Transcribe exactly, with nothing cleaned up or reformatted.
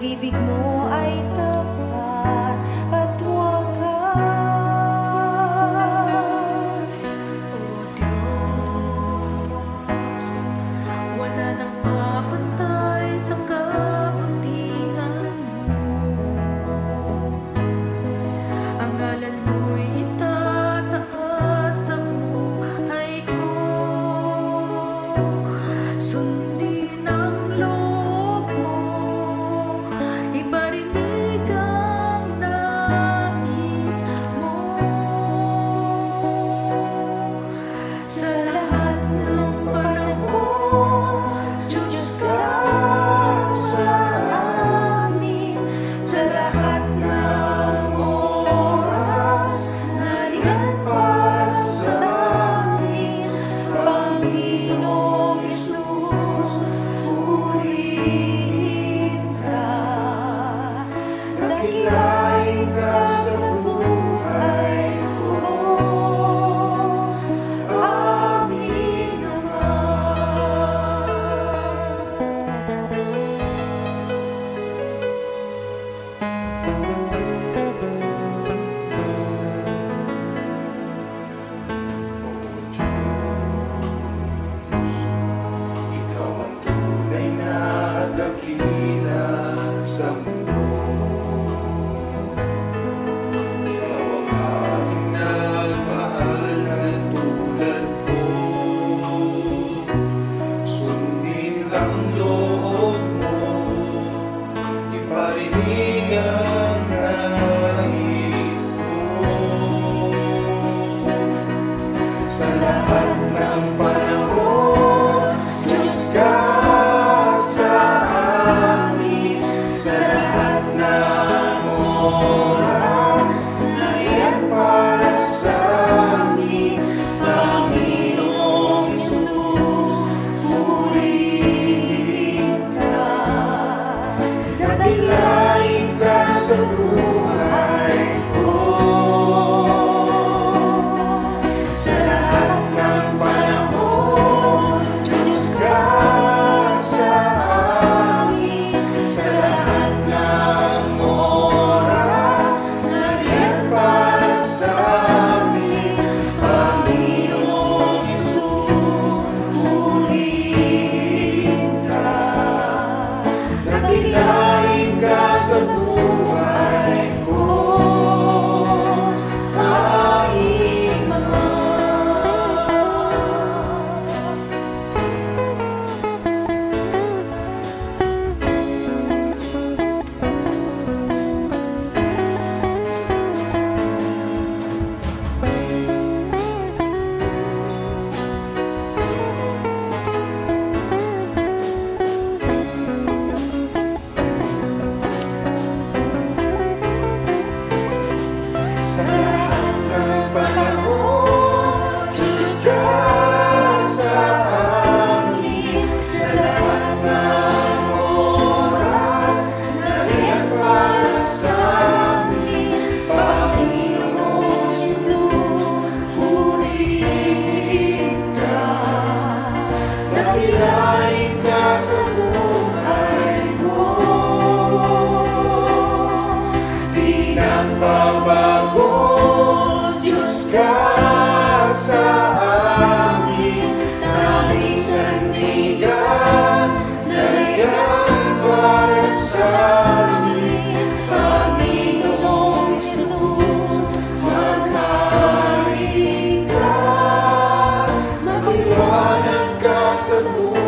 pag-ibig mo ay tapat at wakas. O Diyos, wala nang mapantay sa kabutihan mo. Ang ngalan mo'y itataas sa buhay ko. Sundin ang loob mo, iparinig ang nais mo. Sa lahat ng panahon, Diyos ka sa amin. Sa lahat ng oras, nariyan para sa amin. Panginoong Hesus, purihin ka. Dakilain ka sa buhay ko. Amin naman. Ikaw ang tunay na dakila sa mundo. Ikaw ang haring nagmahal na tulad ko. Sundin ang loob mo, iparinig ang nais mo. Sa lahat ng panahon, Diyos ka sa amin. Sa lahat ng oras, nariyan para sa amin. Panginoong Hesus, purihin ka. Dakilain ka sa buhay ko. Sa lahat ng panahon, Diyos ka sa amin. Sa lahat ng oras, nariyan para sa amin. Panginoong Hesus, purihin ka. Dakilain ka sa buhay ko. Amin naman. Sa lahat ng panahon, Diyos ka sa amin. Sa lahat ng oras, nariyan para sa amin. Panginoong Hesus, purihin ka. Dakilain ka sa buhay ko. Di nagbabago, Diyos ka sa amin. Tanging sandigan, nariyan para sa amin. Panginoong Hesus, maghari ka. Magliwanag ka sa buhay